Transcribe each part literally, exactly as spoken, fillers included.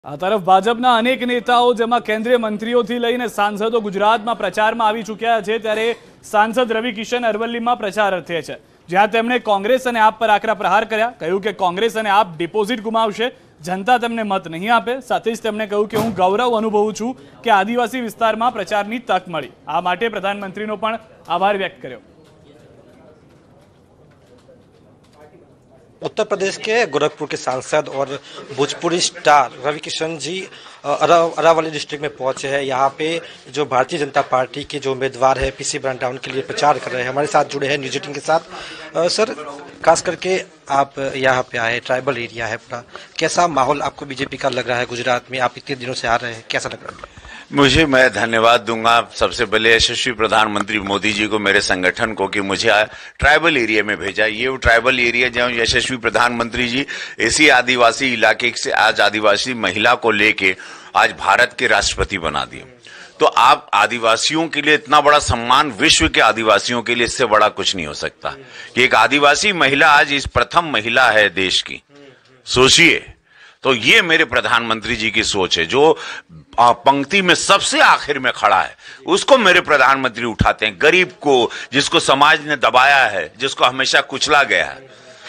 આ તરફ ભાજપના અનેક નેતાઓ જેમાં કેન્દ્રીય મંત્રીઓથી લઈને સાંસદો ગુજરાતમાં પ્રચારમાં આવી ચૂક્યા છે, ત્યારે સાંસદ રવિ કિશન અરવલ્લીમાં પ્રચાર અર્થે છે, જ્યાં તેમણે કોંગ્રેસ અને આપ પર આકરા પ્રહાર કર્યા। કહ્યું કે કોંગ્રેસ અને આપ ડિપોઝિટ ગુમાવશે, जनता तेमने मत नहीं आपे। साथ ज तेमणे कह્યું કે હું ગૌરવ અનુભવું છું કે આદિવાસી વિસ્તારમાં પ્રચારની તક મળી। આ માટે પ્રધાનમંત્રીનો પણ આભાર વ્યક્ત કર્યો। उत्तर प्रदेश के गोरखपुर के सांसद और भोजपुरी स्टार रवि किशन जी अरावली डिस्ट्रिक्ट में पहुंचे हैं। यहाँ पे जो भारतीय जनता पार्टी के जो उम्मीदवार है पीसी ब्रांडा, उनके लिए प्रचार कर रहे हैं। हमारे साथ जुड़े हैं न्यूज एटीन के साथ। आ, सर, खास करके आप यहाँ पे आए, ट्राइबल एरिया है पूरा, कैसा माहौल आपको बीजेपी का लग रहा है गुजरात में? आप इतने दिनों से आ रहे हैं, कैसा लग रहा है? मुझे मैं धन्यवाद दूंगा सबसे पहले यशस्वी प्रधानमंत्री मोदी जी को, मेरे संगठन को, कि मुझे ट्राइबल एरिया में भेजा। ये वो ट्राइबल एरिया जहाँ यशस्वी प्रधानमंत्री जी इसी आदिवासी इलाके से आज आदिवासी महिला को लेके आज भारत के राष्ट्रपति बना दिए। तो आप आदिवासियों के लिए इतना बड़ा सम्मान, विश्व के आदिवासियों के लिए इससे बड़ा कुछ नहीं हो सकता कि एक आदिवासी महिला आज इस प्रथम महिला है देश की। सोचिए, तो ये मेरे प्रधानमंत्री जी की सोच है। जो पंक्ति में सबसे आखिर में खड़ा है उसको मेरे प्रधानमंत्री उठाते हैं, गरीब को, जिसको समाज ने दबाया है, जिसको हमेशा कुचला गया है,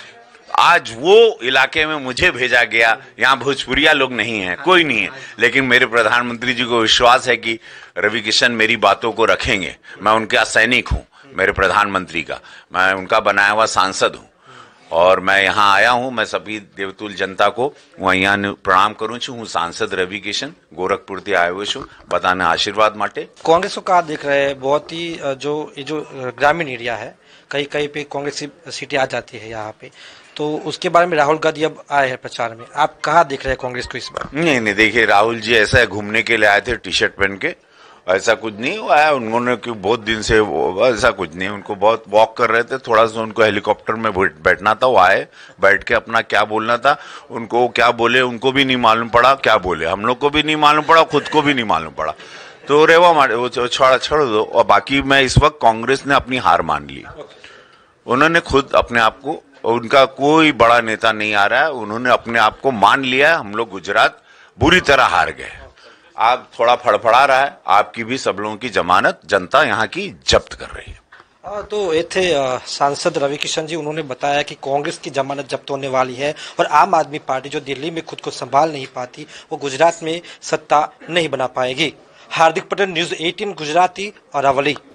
आज वो इलाके में मुझे भेजा गया। यहाँ भोजपुरिया लोग नहीं है, कोई नहीं है, लेकिन मेरे प्रधानमंत्री जी को विश्वास है कि रवि किशन मेरी बातों को रखेंगे। मैं उनका सैनिक हूँ, मेरे प्रधानमंत्री का, मैं उनका बनाया हुआ सांसद हूँ और मैं यहाँ आया हूँ। मैं सभी देवतुल जनता को यहाँ प्रणाम करूँ छू। हूँ सांसद रवि किशन, गोरखपुर से आए हुए छू बताने आशीर्वाद माटे। कांग्रेस को कहा देख रहे हैं, बहुत ही जो ये जो ग्रामीण एरिया है, कहीं कहीं पे कांग्रेस की सीटें आ जाती है यहाँ पे, तो उसके बारे में राहुल गांधी अब आए हैं प्रचार में। आप कहाँ देख रहे हैं कांग्रेस को इस बार? नहीं नहीं, देखिए, राहुल जी ऐसा है, घूमने के लिए आए थे टी शर्ट पहन के, ऐसा कुछ नहीं हुआ है। उन्होंने क्यों बहुत दिन से ऐसा कुछ नहीं, उनको बहुत वॉक कर रहे थे, थोड़ा सा उनको हेलीकॉप्टर में बैठना था, वो आए, बैठ के अपना क्या बोलना था, उनको क्या बोले उनको भी नहीं मालूम पड़ा, क्या बोले हम लोग को भी नहीं मालूम पड़ा, खुद को भी नहीं मालूम पड़ा। तो रेवा मारे वो छोड़ा छोड़ दो। और बाकी मैं इस वक्त कांग्रेस ने अपनी हार मान ली, उन्होंने खुद अपने आप को, उनका कोई बड़ा नेता नहीं आ रहा है, उन्होंने अपने आप को मान लिया। हम लोग गुजरात बुरी तरह हार गए। आप थोड़ा फड़फड़ा रहा है, आपकी भी सब लोगों की जमानत जनता यहाँ की जब्त कर रही है। आ, तो ये थे सांसद रवि किशन जी। उन्होंने बताया कि कांग्रेस की जमानत जब्त होने वाली है और आम आदमी पार्टी जो दिल्ली में खुद को संभाल नहीं पाती, वो गुजरात में सत्ता नहीं बना पाएगी। Hardik Patel, news eighteen Gujarati, Aravalli.